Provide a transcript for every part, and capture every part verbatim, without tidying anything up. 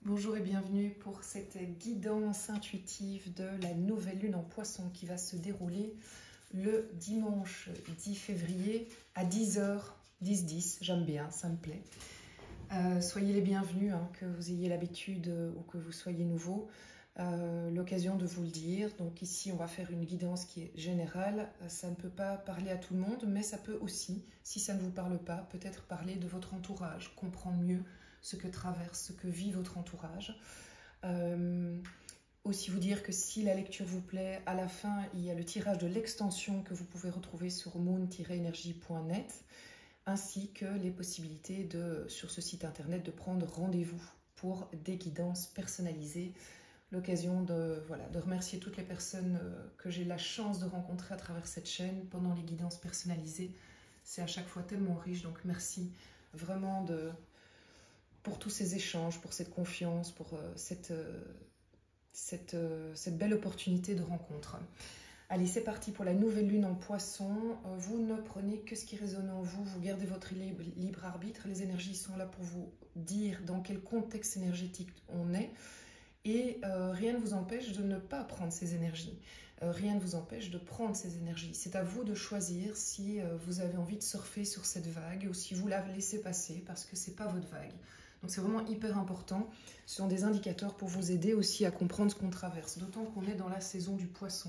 Bonjour et bienvenue pour cette guidance intuitive de la nouvelle lune en poisson qui va se dérouler le dimanche dix février à dix heures dix dix. J'aime bien, ça me plaît. Euh, soyez les bienvenus, hein, que vous ayez l'habitude euh, ou que vous soyez nouveau. Euh, l'occasion de vous le dire. Donc ici, on va faire une guidance qui est générale. Ça ne peut pas parler à tout le monde, mais ça peut aussi, si ça ne vous parle pas, peut-être parler de votre entourage, comprendre mieux ce que traverse, ce que vit votre entourage. Euh, aussi vous dire que si la lecture vous plaît, à la fin, il y a le tirage de l'extension que vous pouvez retrouver sur moon tiret énergie point net, ainsi que les possibilités de, sur ce site internet de prendre rendez-vous pour des guidances personnalisées. L'occasion de, voilà, de remercier toutes les personnes que j'ai la chance de rencontrer à travers cette chaîne pendant les guidances personnalisées. C'est à chaque fois tellement riche, donc merci vraiment de... pour tous ces échanges, pour cette confiance, pour euh, cette, euh, cette, euh, cette belle opportunité de rencontre. Allez, c'est parti pour la nouvelle lune en poisson. Euh, vous ne prenez que ce qui résonne en vous, vous gardez votre libre, libre arbitre. Les énergies sont là pour vous dire dans quel contexte énergétique on est. Et euh, rien ne vous empêche de ne pas prendre ces énergies. Euh, rien ne vous empêche de prendre ces énergies. C'est à vous de choisir si euh, vous avez envie de surfer sur cette vague ou si vous la laissez passer parce que ce n'est pas votre vague. Donc c'est vraiment hyper important. Ce sont des indicateurs pour vous aider aussi à comprendre ce qu'on traverse. D'autant qu'on est dans la saison du poisson.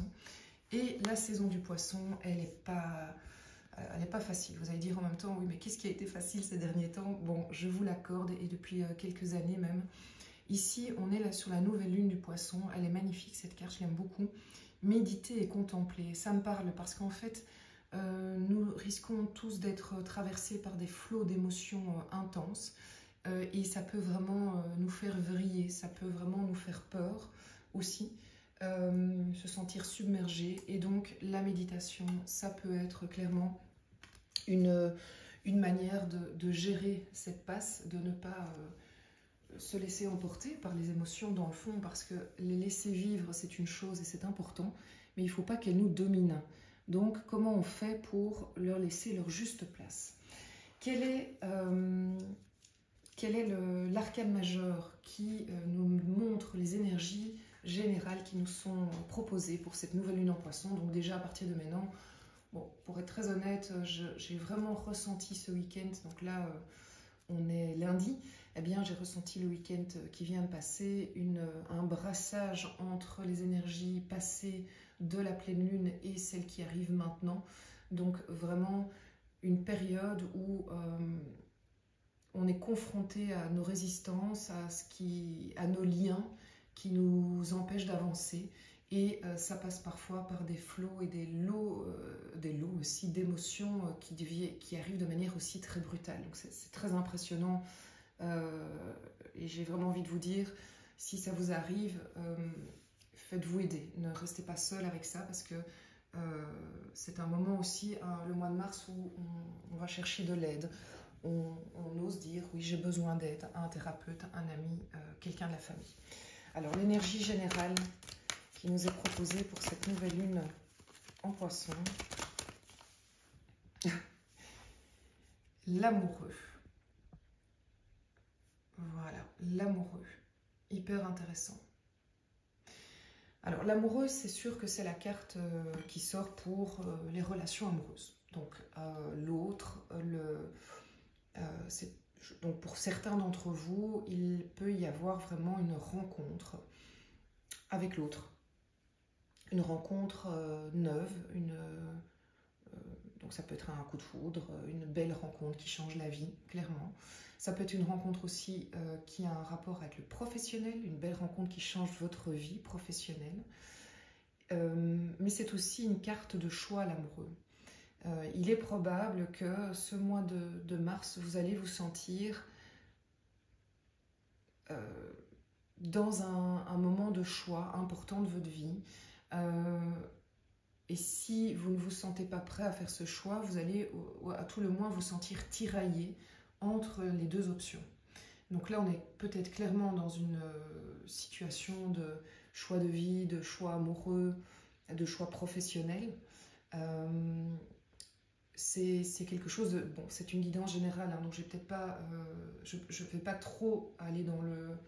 Et la saison du poisson, elle n'est pas, elle n'est pas facile. Vous allez dire en même temps, oui, mais qu'est-ce qui a été facile ces derniers temps? Bon, je vous l'accorde, et depuis euh, quelques années même. Ici, on est là sur la nouvelle lune du poisson. Elle est magnifique, cette carte, je l'aime beaucoup. Méditer et contempler, ça me parle parce qu'en fait, euh, nous risquons tous d'être traversés par des flots d'émotions euh, intenses. Euh, et ça peut vraiment euh, nous faire vriller, ça peut vraiment nous faire peur aussi, euh, se sentir submergé. Et donc, la méditation, ça peut être clairement une, une manière de, de gérer cette passe, de ne pas... Euh, se laisser emporter par les émotions dans le fond, parce que les laisser vivre, c'est une chose et c'est important, mais il ne faut pas qu'elles nous dominent. Donc, comment on fait pour leur laisser leur juste place? Quel est, euh, quel est l'arcane majeur qui euh, nous montre les énergies générales qui nous sont proposées pour cette nouvelle lune en poisson? Donc déjà, à partir de maintenant, bon, pour être très honnête, j'ai vraiment ressenti ce week-end, donc là, euh, on est lundi, eh bien j'ai ressenti le week-end qui vient de passer une, un brassage entre les énergies passées de la pleine lune et celles qui arrivent maintenant. Donc vraiment une période où euh, on est confronté à nos résistances, à, ce qui, à nos liens qui nous empêchent d'avancer. Et euh, ça passe parfois par des flots et des lots, euh, des lots aussi d'émotions euh, qui, qui arrivent de manière aussi très brutale. Donc c'est très impressionnant. Euh, et j'ai vraiment envie de vous dire, si ça vous arrive, euh, faites-vous aider. Ne restez pas seul avec ça, parce que euh, c'est un moment aussi, hein, le mois de mars, où on, on va chercher de l'aide. On, on ose dire, oui, j'ai besoin d'aide, un thérapeute, un ami, euh, quelqu'un de la famille. Alors, l'énergie générale qui nous est proposée pour cette nouvelle lune en poisson. L'amoureux. Voilà, l'amoureux. Hyper intéressant. Alors, l'amoureux, c'est sûr que c'est la carte euh, qui sort pour euh, les relations amoureuses. Donc, euh, l'autre, le, euh, donc pour certains d'entre vous, il peut y avoir vraiment une rencontre avec l'autre. Une rencontre euh, neuve, une, euh, donc ça peut être un coup de foudre, une belle rencontre qui change la vie, clairement. Ça peut être une rencontre aussi euh, qui a un rapport avec le professionnel, une belle rencontre qui change votre vie professionnelle. Euh, mais c'est aussi une carte de choix à l'amoureux. Euh, il est probable que ce mois de, de mars, vous allez vous sentir euh, dans un, un moment de choix important de votre vie. Euh, et si vous ne vous sentez pas prêt à faire ce choix, vous allez à tout le moins vous sentir tiraillé entre les deux options. Donc là, on est peut-être clairement dans une situation de choix de vie, de choix amoureux, de choix professionnel. Euh, c'est quelque chose de... Bon, c'est une guidance générale, hein, donc je ne vais peut-être pas, euh, je, je vais pas trop aller dans le...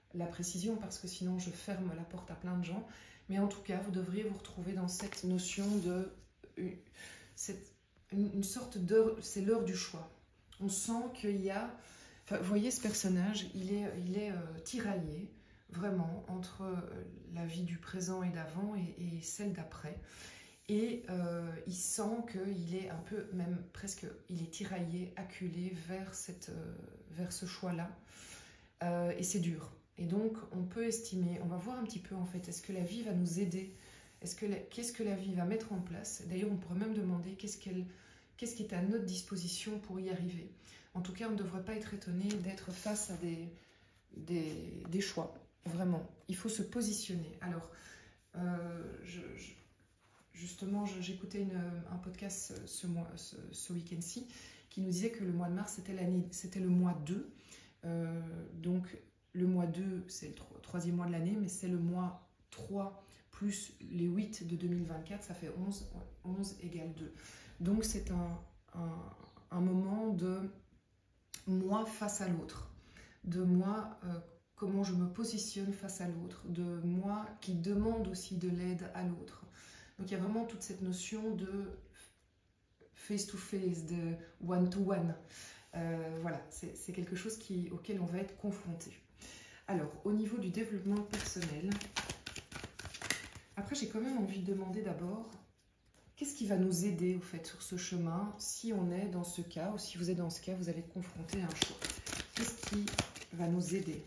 la précision parce que sinon je ferme la porte à plein de gens. Mais en tout cas, vous devriez vous retrouver dans cette notion de... Cette, une, une sorte d'heure, c'est l'heure du choix. On sent qu'il y a... Enfin, vous voyez ce personnage, il est, il est euh, tiraillé, vraiment, entre euh, la vie du présent et d'avant et, et celle d'après. Et euh, il sent qu'il est un peu, même presque, il est tiraillé, acculé vers, cette, euh, vers ce choix-là. Euh, et c'est dur. Et donc, on peut estimer, on va voir un petit peu en fait, est-ce que la vie va nous aider? Est-ce que la, qu'est-ce que la vie va mettre en place? D'ailleurs, on pourrait même demander qu'est-ce qu'elle, qu'est-ce qui est à notre disposition pour y arriver. En tout cas, on ne devrait pas être étonné d'être face à des, des, des choix. Vraiment, il faut se positionner. Alors, euh, je, je, justement, j'écoutais un podcast ce, mois, ce, ce week-end-ci qui nous disait que le mois de mars, c'était l'année, c'était le mois deux. Euh, donc, le mois deux, c'est le troisième mois de l'année, mais c'est le mois trois plus les huit de deux mille vingt-quatre, ça fait onze, onze égale deux. Donc, c'est un, un, un moment de moi face à l'autre, de moi, euh, comment je me positionne face à l'autre, de moi qui demande aussi de l'aide à l'autre. Donc, il y a vraiment toute cette notion de face-to-face, de one-to-one. Euh, voilà, c'est quelque chose qui, auquel on va être confronté. Alors, au niveau du développement personnel, après j'ai quand même envie de demander d'abord, qu'est-ce qui va nous aider au fait sur ce chemin, si on est dans ce cas, ou si vous êtes dans ce cas, vous allez être confronté à un choix. Qu'est-ce qui va nous aider?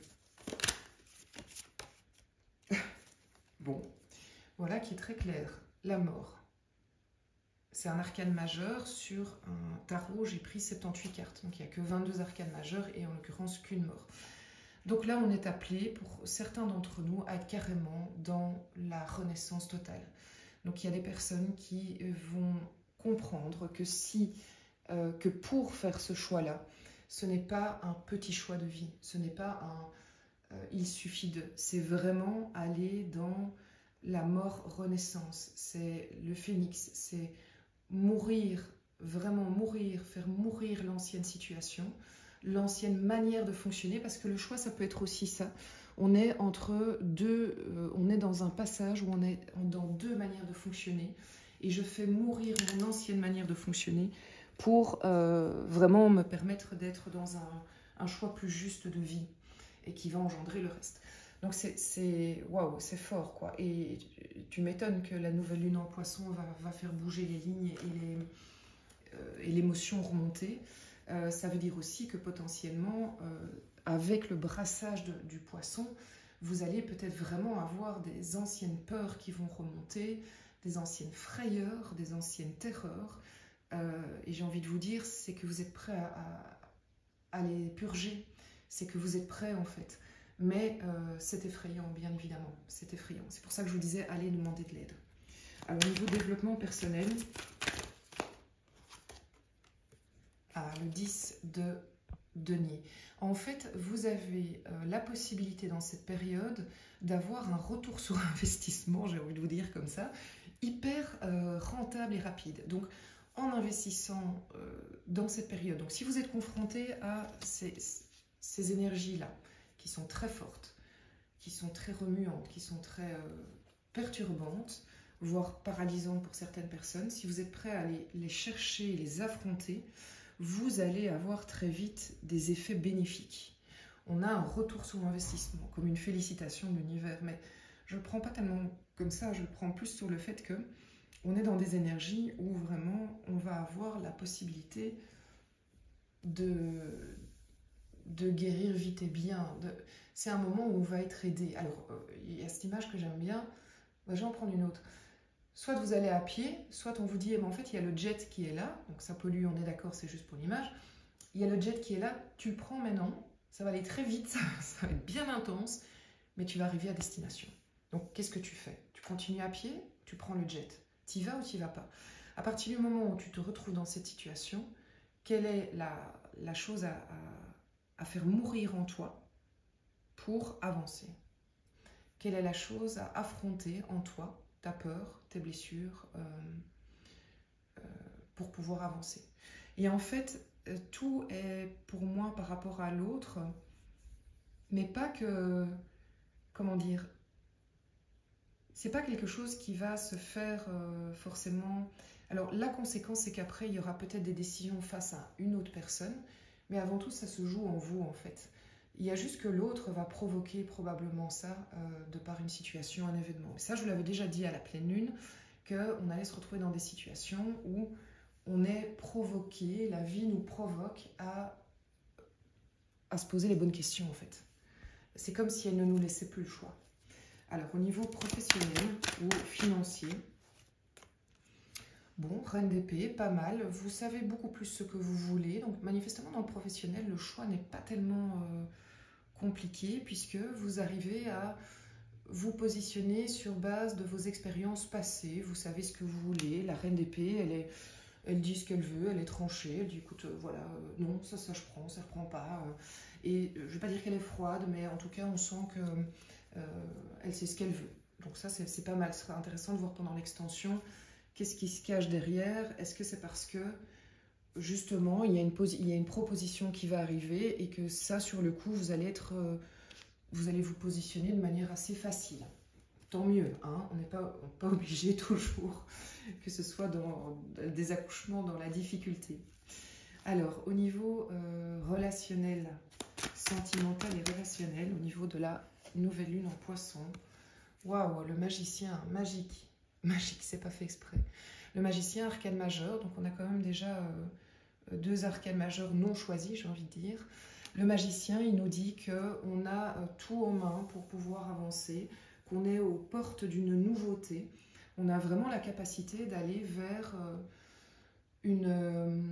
Bon, voilà qui est très clair, la mort. C'est un arcane majeur. Sur un tarot, j'ai pris soixante-dix-huit cartes. Donc, il n'y a que vingt-deux arcanes majeurs et en l'occurrence qu'une mort. Donc là, on est appelé, pour certains d'entre nous, à être carrément dans la renaissance totale. Donc, il y a des personnes qui vont comprendre que, si, euh, que pour faire ce choix-là, ce n'est pas un petit choix de vie. Ce n'est pas un euh, « il suffit de ». C'est vraiment aller dans la mort-renaissance. C'est le phénix, c'est mourir, vraiment mourir, faire mourir l'ancienne situation, l'ancienne manière de fonctionner, parce que le choix, ça peut être aussi ça. On est entre deux, euh, on est dans un passage où on est dans deux manières de fonctionner, et je fais mourir mon ancienne manière de fonctionner pour euh, vraiment me permettre d'être dans un, un choix plus juste de vie, et qui va engendrer le reste. Donc c'est waouh, c'est fort quoi. Et tu m'étonnes que la nouvelle lune en poisson va, va faire bouger les lignes et les euh, et l'émotion remonter. Euh, ça veut dire aussi que potentiellement, euh, avec le brassage de, du poisson, vous allez peut-être vraiment avoir des anciennes peurs qui vont remonter, des anciennes frayeurs, des anciennes terreurs. Euh, et j'ai envie de vous dire, c'est que vous êtes prêt à, à, à les purger. C'est que vous êtes prêt en fait. Mais euh, c'est effrayant, bien évidemment. C'est effrayant. C'est pour ça que je vous disais, allez demander de l'aide. Alors, au niveau développement personnel, ah, le dix de denier. En fait, vous avez euh, la possibilité dans cette période d'avoir un retour sur investissement, j'ai envie de vous dire comme ça, hyper euh, rentable et rapide. Donc, en investissant euh, dans cette période, donc si vous êtes confronté à ces, ces énergies-là, qui sont très fortes, qui sont très remuantes, qui sont très euh, perturbantes, voire paralysantes pour certaines personnes, si vous êtes prêt à les, les chercher, les affronter, vous allez avoir très vite des effets bénéfiques. On a un retour sur investissement, comme une félicitation de l'univers, mais je ne le prends pas tellement comme ça, je le prends plus sur le fait que on est dans des énergies où vraiment on va avoir la possibilité de... de guérir vite et bien. C'est un moment où on va être aidé. Alors, euh, il y a cette image que j'aime bien. Ben, je vais en prendre une autre. Soit vous allez à pied, soit on vous dit, eh ben, en fait, il y a le jet qui est là. Donc, ça pollue, on est d'accord, c'est juste pour l'image. Il y a le jet qui est là, tu le prends maintenant. Ça va aller très vite, ça, ça va être bien intense, mais tu vas arriver à destination. Donc, qu'est-ce que tu fais? Tu continues à pied, tu prends le jet. Tu y vas ou tu y vas pas? À partir du moment où tu te retrouves dans cette situation, quelle est la, la chose à... à à faire mourir en toi pour avancer? Quelle est la chose à affronter en toi, ta peur, tes blessures, euh, euh, pour pouvoir avancer? Et en fait, tout est pour moi par rapport à l'autre, mais pas que comment dire, c'est pas quelque chose qui va se faire euh, forcément. Alors la conséquence, c'est qu'après, il y aura peut-être des décisions face à une autre personne, mais avant tout, ça se joue en vous, en fait. Il y a juste que l'autre va provoquer probablement ça euh, de par une situation, un événement. Et ça, je vous l'avais déjà dit à la pleine lune, qu'on allait se retrouver dans des situations où on est provoqué, la vie nous provoque à, à se poser les bonnes questions, en fait. C'est comme si elle ne nous laissait plus le choix. Alors, au niveau professionnel ou financier, bon, reine d'épée, pas mal. Vous savez beaucoup plus ce que vous voulez. Donc, manifestement, dans le professionnel, le choix n'est pas tellement euh, compliqué puisque vous arrivez à vous positionner sur base de vos expériences passées. Vous savez ce que vous voulez. La reine d'épée, elle est, elle dit ce qu'elle veut, elle est tranchée. Elle dit, écoute, euh, voilà, euh, non, ça, ça, je prends, ça, je prends pas. Euh, et je ne vais pas dire qu'elle est froide, mais en tout cas, on sent que euh, elle sait ce qu'elle veut. Donc ça, c'est pas mal. Ce sera intéressant de voir pendant l'extension qu'est-ce qui se cache derrière. Est-ce que c'est parce que, justement, il y, a une il y a une proposition qui va arriver et que ça, sur le coup, vous allez être... Euh, vous allez vous positionner de manière assez facile. Tant mieux, hein, on n'est pas, pas obligé toujours que ce soit dans des accouchements dans la difficulté. Alors, au niveau euh, relationnel, sentimental et relationnel, au niveau de la nouvelle lune en poisson, waouh, le magicien, magique, magique, c'est pas fait exprès. Le magicien, arcane majeur, donc on a quand même déjà euh, deux arcanes majeurs non choisis, j'ai envie de dire. Le magicien, il nous dit qu'on a tout en main pour pouvoir avancer, qu'on est aux portes d'une nouveauté. On a vraiment la capacité d'aller vers une... Euh...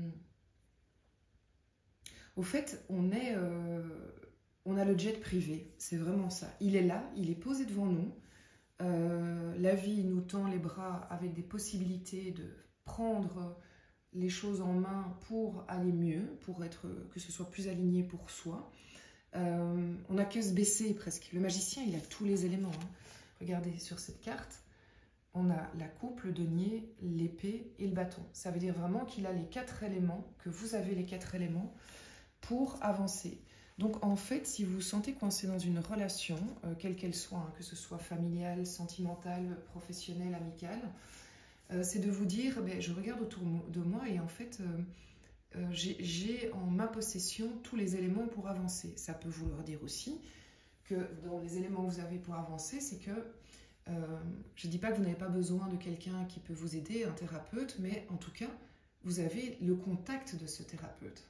Au fait, on, est, euh... on a le jet privé, c'est vraiment ça. Il est là, il est posé devant nous. Euh... La vie nous tend les bras avec des possibilités de prendre les choses en main pour aller mieux, pour être, que ce soit plus aligné pour soi. Euh, on n'a qu'à se baisser presque. Le magicien, il a tous les éléments. Hein. Regardez sur cette carte, on a la coupe, le denier, l'épée et le bâton. Ça veut dire vraiment qu'il a les quatre éléments, que vous avez les quatre éléments pour avancer. Donc en fait, si vous vous sentez coincé dans une relation, euh, quelle qu'elle soit, hein, que ce soit familiale, sentimentale, professionnelle, amicale, Euh, c'est de vous dire, ben, je regarde autour de moi et en fait, euh, euh, j'ai en ma possession tous les éléments pour avancer. Ça peut vouloir dire aussi que dans les éléments que vous avez pour avancer, c'est que, euh, je ne dis pas que vous n'avez pas besoin de quelqu'un qui peut vous aider, un thérapeute, mais en tout cas, vous avez le contact de ce thérapeute.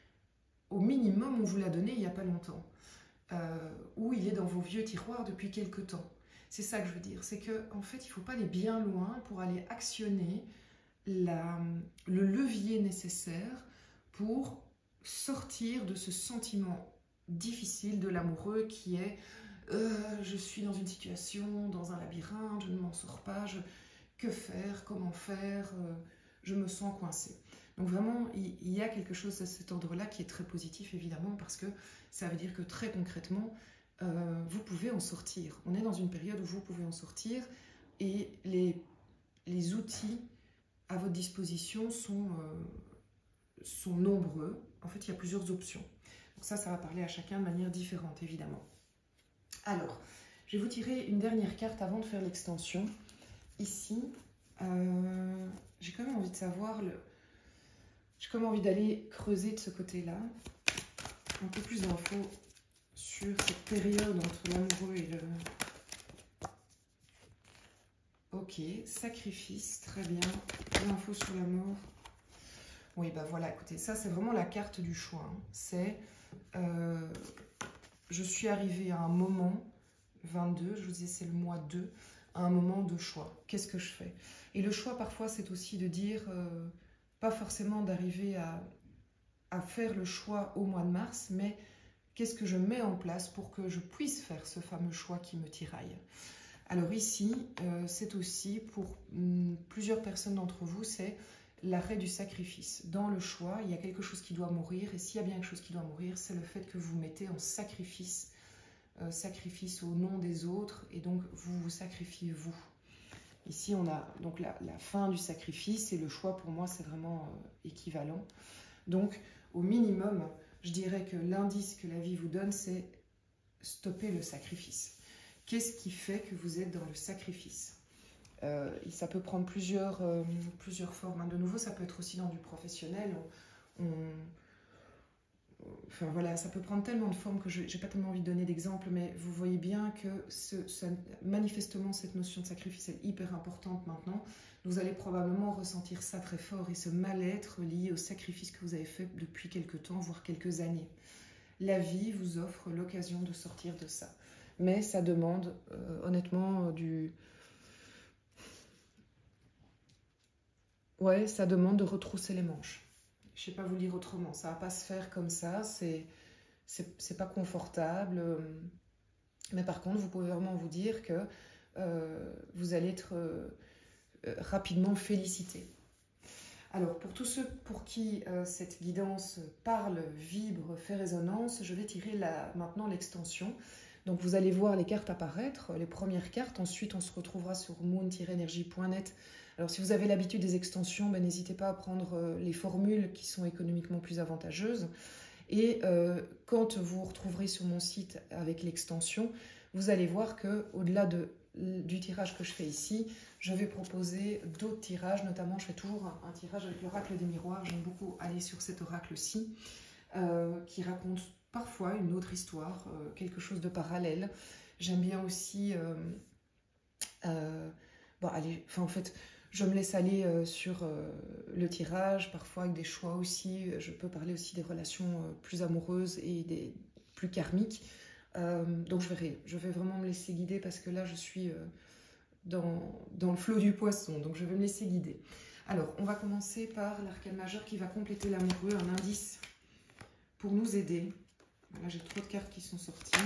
Au minimum, on vous l'a donné il n'y a pas longtemps, euh, ou il est dans vos vieux tiroirs depuis quelque temps. C'est ça que je veux dire, c'est qu'en en fait, il ne faut pas aller bien loin pour aller actionner la, le levier nécessaire pour sortir de ce sentiment difficile de l'amoureux qui est euh, « je suis dans une situation, dans un labyrinthe, je ne m'en sors pas, je, que faire, comment faire, euh, je me sens coincée ». Donc vraiment, il, il y a quelque chose à cet ordre-là qui est très positif évidemment parce que ça veut dire que très concrètement, Euh, vous pouvez en sortir. On est dans une période où vous pouvez en sortir et les, les outils à votre disposition sont, euh, sont nombreux. En fait, il y a plusieurs options. Donc ça, ça va parler à chacun de manière différente, évidemment. Alors, je vais vous tirer une dernière carte avant de faire l'extension. Ici, euh, j'ai quand même envie de savoir... le... J'ai quand même envie d'aller creuser de ce côté-là. Un peu plus d'infos sur cette période entre l'amoureux et le... Ok, sacrifice, très bien. L'info sur la mort. Oui, bah voilà, écoutez, ça c'est vraiment la carte du choix. Hein. C'est, euh, je suis arrivée à un moment, vingt-deux, je vous disais c'est le mois deux, à un moment de choix. Qu'est-ce que je fais? Et le choix parfois c'est aussi de dire, euh, pas forcément d'arriver à, à faire le choix au mois de mars, mais qu'est-ce que je mets en place pour que je puisse faire ce fameux choix qui me tiraille? Alors ici, euh, c'est aussi pour hum, plusieurs personnes d'entre vous, c'est l'arrêt du sacrifice. Dans le choix, il y a quelque chose qui doit mourir, et s'il y a bien quelque chose qui doit mourir, c'est le fait que vous mettez en sacrifice, euh, sacrifice au nom des autres, et donc vous vous sacrifiez vous. Ici, on a donc la, la fin du sacrifice, et le choix, pour moi, c'est vraiment euh, équivalent. Donc, au minimum, je dirais que l'indice que la vie vous donne, c'est stopper le sacrifice. Qu'est-ce qui fait que vous êtes dans le sacrifice? euh, Ça peut prendre plusieurs, euh, plusieurs formes. Hein. De nouveau, ça peut être aussi dans du professionnel. On, on, enfin voilà, ça peut prendre tellement de formes que je n'ai pas tellement envie de donner d'exemples, mais vous voyez bien que ce, ce, manifestement, cette notion de sacrifice est hyper importante maintenant. Vous allez probablement ressentir ça très fort et ce mal-être lié au sacrifice que vous avez fait depuis quelques temps, voire quelques années. La vie vous offre l'occasion de sortir de ça. Mais ça demande euh, honnêtement du... Ouais, ça demande de retrousser les manches. Je ne sais pas vous lire autrement. Ça ne va pas se faire comme ça. C'est c'est pas confortable. Mais par contre, vous pouvez vraiment vous dire que euh, vous allez être euh, rapidement félicité. Alors, pour tous ceux pour qui euh, cette guidance parle, vibre, fait résonance, je vais tirer la, maintenant l'extension. Donc, vous allez voir les cartes apparaître, les premières cartes. Ensuite, on se retrouvera sur moon tiret énergie point net. Alors, si vous avez l'habitude des extensions, ben, n'hésitez pas à prendre euh, les formules qui sont économiquement plus avantageuses. Et euh, quand vous vous retrouverez sur mon site avec l'extension, vous allez voir qu'au-delà de, du tirage que je fais ici, je vais proposer d'autres tirages. Notamment, je fais toujours un, un tirage avec l'oracle des miroirs. J'aime beaucoup aller sur cet oracle-ci, euh, qui raconte parfois une autre histoire, euh, quelque chose de parallèle. J'aime bien aussi... Euh, euh, bon, allez, enfin, en fait... Je me laisse aller euh, sur euh, le tirage, parfois avec des choix aussi. Je peux parler aussi des relations euh, plus amoureuses et des plus karmiques. Euh, donc je verrai. Je vais vraiment me laisser guider parce que là, je suis euh, dans, dans le flot du poisson. Donc je vais me laisser guider. Alors, on va commencer par l'arcane majeur qui va compléter l'amoureux, un indice pour nous aider. Là, j'ai trop de cartes qui sont sorties.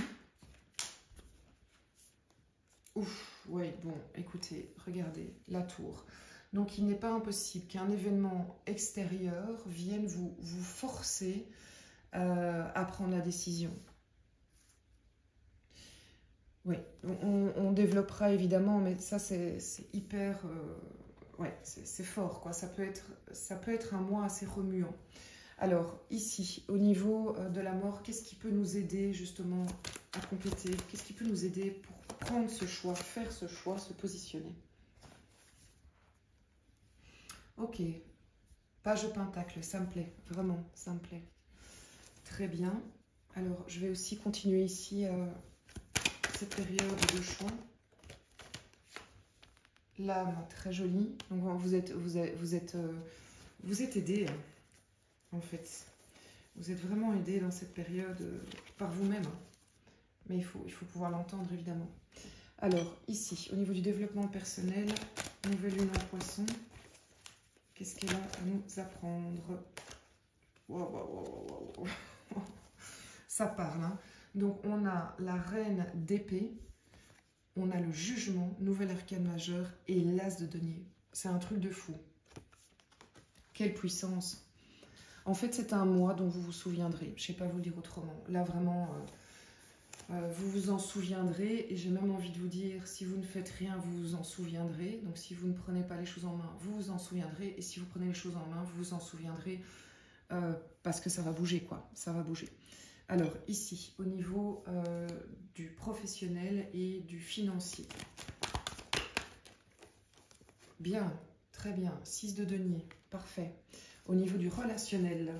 Ouf, ouais, bon, écoutez, regardez, la tour. Donc, il n'est pas impossible qu'un événement extérieur vienne vous, vous forcer euh, à prendre la décision. Oui, on, on développera évidemment, mais ça, c'est hyper... Euh, ouais, c'est fort, quoi. Ça peut être, ça peut être un mois assez remuant. Alors, ici, au niveau de la mort, qu'est-ce qui peut nous aider, justement, à compléter? Qu'est-ce qui peut nous aider pour prendre ce choix, faire ce choix, se positionner? Ok, page de pentacle, ça me plaît, vraiment, ça me plaît. Très bien. Alors, je vais aussi continuer ici euh, cette période de choix. L'âme, très jolie. Donc, vous êtes, vous êtes, vous êtes, euh, vous êtes aidé, hein, en fait. Vous êtes vraiment aidé dans cette période euh, par vous-même. Hein. Mais il faut, il faut pouvoir l'entendre, évidemment. Alors, ici, au niveau du développement personnel, nouvelle lune en poisson, qu'est-ce qu'elle a à nous apprendre? Wow, wow, wow, wow, wow. Ça parle. Hein. Donc, on a la reine d'épée, on a le jugement, nouvelle arcane majeure et l'as de denier. C'est un truc de fou. Quelle puissance! En fait, c'est un mois dont vous vous souviendrez. Je ne sais pas vous le dire autrement. Là, vraiment... Euh, Euh, vous vous en souviendrez et j'ai même envie de vous dire, si vous ne faites rien, vous vous en souviendrez. Donc si vous ne prenez pas les choses en main, vous vous en souviendrez. Et si vous prenez les choses en main, vous vous en souviendrez euh, parce que ça va bouger, quoi. Ça va bouger. Alors ici, au niveau euh, du professionnel et du financier. Bien, très bien. six de denier, parfait. Au niveau du relationnel.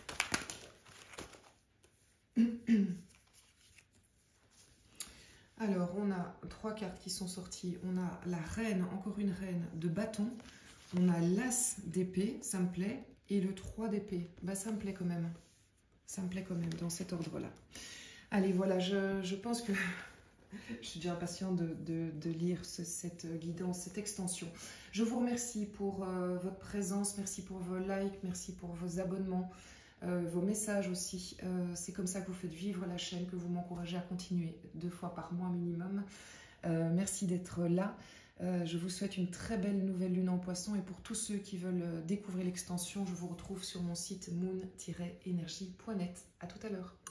Alors, on a trois cartes qui sont sorties. On a la reine, encore une reine de bâton. On a l'as d'épée, ça me plaît. Et le trois d'épée, bah, ça me plaît quand même. Ça me plaît quand même dans cet ordre-là. Allez, voilà, je, je pense que je suis déjà impatiente de, de, de lire ce, cette guidance, cette extension. Je vous remercie pour euh, votre présence. Merci pour vos likes, merci pour vos abonnements. Euh, vos messages aussi, euh, c'est comme ça que vous faites vivre la chaîne, que vous m'encouragez à continuer deux fois par mois minimum. Euh, merci d'être là. Euh, je vous souhaite une très belle nouvelle lune en poisson et pour tous ceux qui veulent découvrir l'extension, je vous retrouve sur mon site moon tiret énergie point net. À tout à l'heure.